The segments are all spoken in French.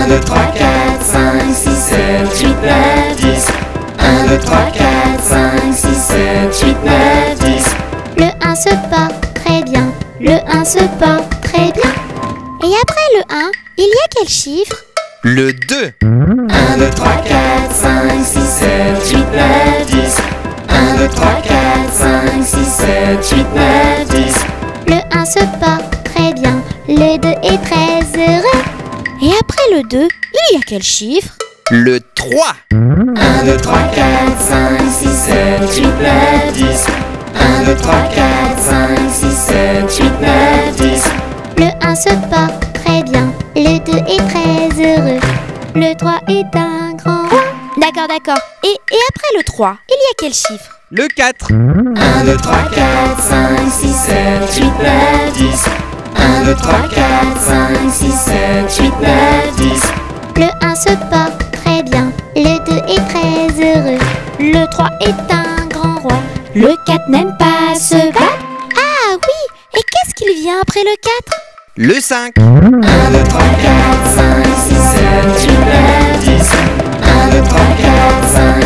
2, 3, 4, 5, 6, 7, 8, 9, 10. 1, 2, 3, 4, 5, 6, 7, 8, 9, 10. Le 1 se porte très bien. Le 1 se porte très bien. Et après le 1, il y a quel chiffre? Le 2. 1, 2, 3, 4, 5, 6, 7, 8, 9, 10. 1, 2, 3, 4, 5, 6, 7, 8, 9, 10. Le 1 se porte très bien. Le 2 est très heureux. Et après le 2, il y a quel chiffre? Le 3. 1, 2, 3, 4, 5, 6, 7, 8, 9, 10. 1, 2, 3, 4, 5, 6, 7, 8, 9, 10. Le 1 se porte très bien. Le 2 est très heureux. Le 3 est un grand roi. D'accord. Et après le 3, il y a quel chiffre? Le 4. 1, 2, 3, 4, 5, 6, 7, 8, 9, 10. 1, 2, 3, 4, 5, 6, 7, 8, 9, 10. Le 1 se porte très bien. Le 2 est très heureux. Le 3 est un grand roi. Le 4 n'aime pas se battre. Ah oui! Et qu'est-ce qu'il vient après le 4? Le 5. 1, 2, 3, 4, 5, 6, 7, 8, 9, 10. 1, 2, 3, 4, 5,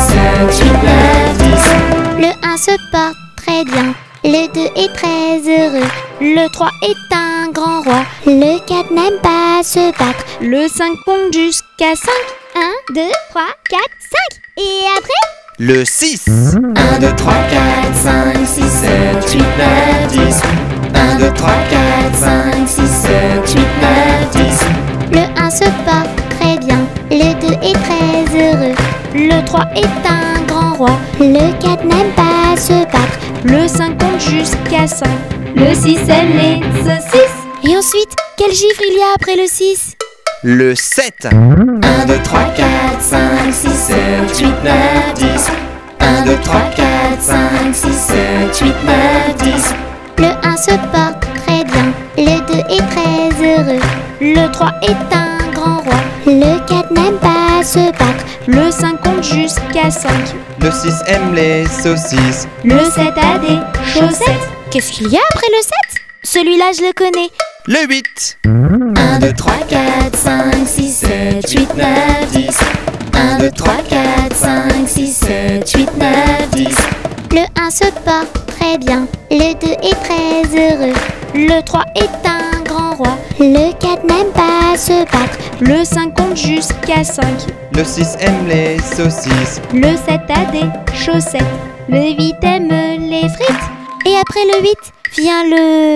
6, 7, 8, 9, 10. Le 1 se porte très bien. Le 2 est très heureux. Le 3 est un grand roi. Le 4 n'aime pas se battre. Le 5 compte jusqu'à 5. 1, 2, 3, 4, 5. Et après? Le 6. 1, 2, 3, 4, 5, 6, 7, 8, 9, 10. 1, 2, 3, 4, 5, 6, 7, 8, 9, 10. Le 1 se porte très bien. Le 2 est très heureux. Le 3 est un grand roi. Le 4 n'aime pas se battre. Le 5 compte jusqu'à 5. Le 6 aime les saucisses. Et ensuite, quel chiffre il y a après le 6? Le 7. 1, 2, 3, 4, 5, 6, 7, 8, 9, 10. 1, 2, 3, 4, 5, 6, 7, 8, 9, 10. Le 1 se porte très bien. Le 2 est très heureux. Le 3 est un grand roi. Le 4 n'aime pas se battre. Le 5 compte jusqu'à 5. Le 6 aime les saucisses. Le 7 a des chaussettes. Qu'est-ce qu'il y a après le 7? Celui-là, je le connais. Le 8. 1, 2, 3, 4, 5, 6, 7, 8, 9, 10. 1, 2, 3, 4, 5, 6, 7, 8, 9, 10. Le 1 se porte très bien. Le 2 est très heureux. Le 3 est un grand roi. Le 4 n'aime pas se battre. Le 5 compte jusqu'à 5. Le 6 aime les saucisses. Le 7 a des chaussettes. Le 8 aime les frites. Et après le 8 vient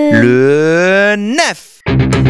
Le 9.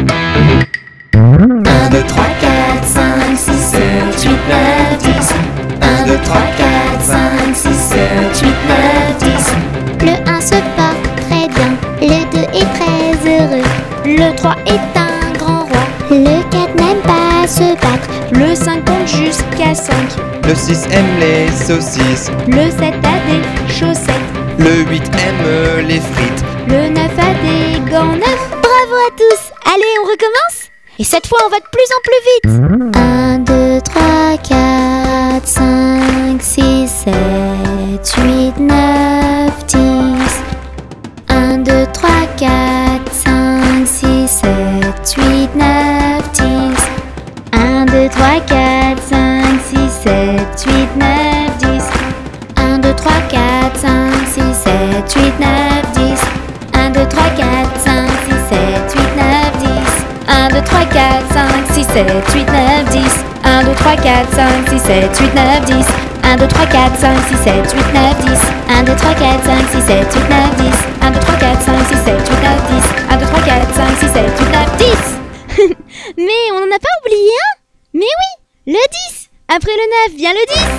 1, 2, 3, 4, 5, 6, 7, 8, 9, 10. 1, 2, 3, 4, 5, 6, 7, 8, 9, 10. Le 1 se porte très bien. Le 2 est très heureux. Le 3 est un grand roi. Le 4 n'aime pas se battre. Le 5 compte jusqu'à 5. Le 6 aime les saucisses. Le 7 a des chaussettes. Le 8 aime les frites. Le 9 a des gants neufs. Bravo à tous. Allez, on recommence. Et cette fois, on va de plus en plus vite. 1, 2, 3, 4, 5, 6, 7, 8, 9, 10. 1, 2, 3, 4, 5, 6, 7, 8, 9, 10. 1, 2, 3, 4, 5, 6, 7, 8, 9, 10. 1, 2, 3, 4, 5, 6, 7, 8, 9, 10. 1, 2, 3, 4, 5, 6, 7, 8, 9, 10. 1, 2, 3, 4, 5, 6, 7, 8, 9, 10. 1, 2, 3, 4, 5, 6, 7, 8, 9, 10. 1, 2, 3, 4, 5, 6, 7, 8, 9, 10. 1, 2, 3, 4, 5, 6, 7, 8, 9, 10. 1, 2, 3, 4, 5, 6, 7, 8, 9, 10. 1, 2, 3, 4, 5, 6, 7, 8, 9, 10. Mais on n'en a pas oublié un? Mais oui, le 10. Après le 9 vient le 10.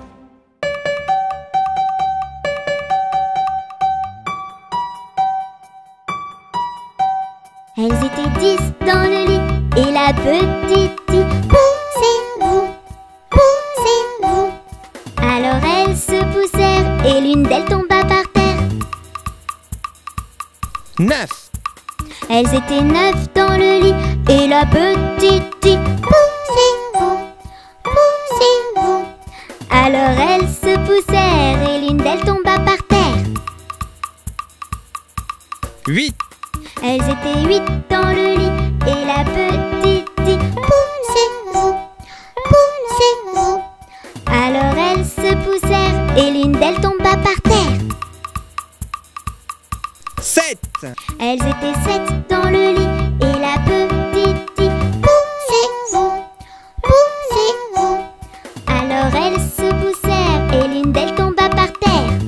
Elles étaient 10 dans le lit et la petite dit poussez-vous, poussez-vous. Alors elles se poussèrent et l'une d'elles tomba par terre. 9. Elles étaient 9 dans le lit et la petite dit poussez-vous, poussez-vous. Alors elles se poussèrent et l'une d'elles tomba par terre. 8. Elles étaient 8 dans le lit et la petite dit poussez-vous, et l'une d'elles tomba par terre. 7. Elles étaient 7 dans le lit et la petite dit poussez-vous, poussez-vous. Alors elles se poussèrent et l'une d'elles tomba par terre.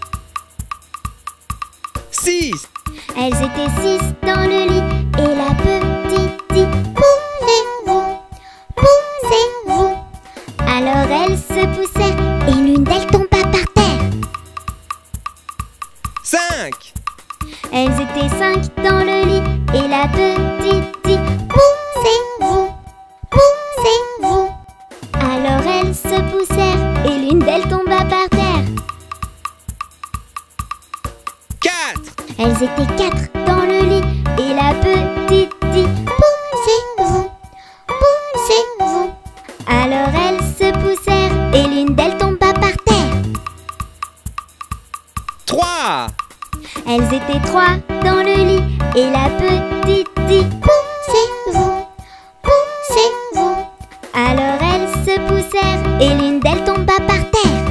6. Elles étaient 6 dans le lit et la petite dit poussez-vous, poussez-vous. Alors elles se poussèrent et l'une d'elles tomba par terre. 5. Elles étaient 5 dans le lit et la petite dit poussez-vous, poussez-vous. Alors elles se poussèrent et l'une d'elles tomba par terre. 4. Elles étaient 4 dans le lit et la petite dit poussez-vous, poussez-vous. Alors elles se poussèrent et l'une d'elles tomba par terre. 3. Elles étaient 3 dans le lit et la petite dit poussez-vous, poussez-vous. Alors elles se poussèrent et l'une d'elles tomba par terre.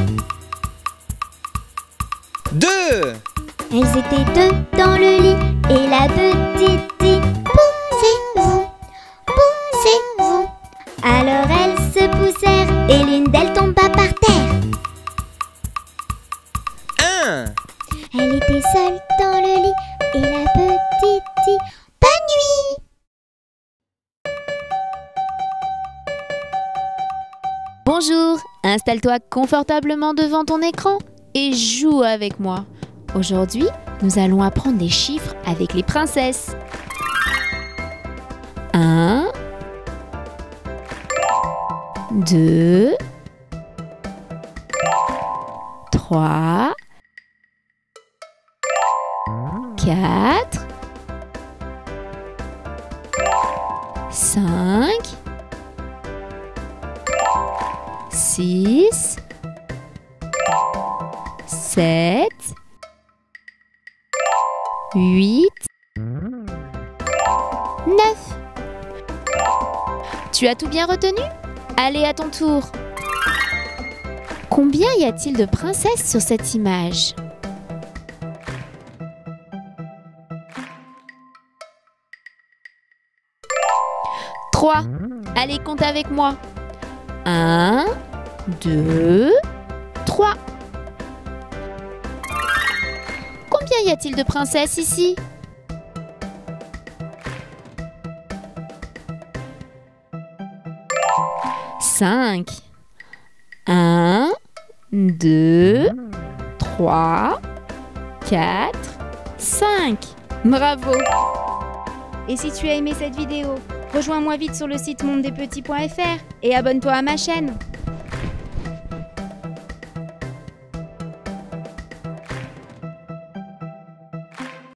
2. Elles étaient 2 dans le lit et la petite dit poussez-vous, poussez-vous. Alors elles se poussèrent et l'une d'elles tomba par terre. 1. Elle était seule dans le lit et la petite dit bonne nuit. Bonjour, installe-toi confortablement devant ton écran et joue avec moi. Aujourd'hui, nous allons apprendre les chiffres avec les princesses. 1, 2, 3, 4, 5, 6, 7, 8, 9. Tu as tout bien retenu? Allez, à ton tour. Combien y a-t-il de princesses sur cette image? Trois. Allez, compte avec moi. 1, 2, 3. Combien y a-t-il de princesses ici? 5. 1, 2, 3, 4, 5. Bravo! Et si tu as aimé cette vidéo, rejoins-moi vite sur le site mondedespetits.fr et abonne-toi à ma chaîne.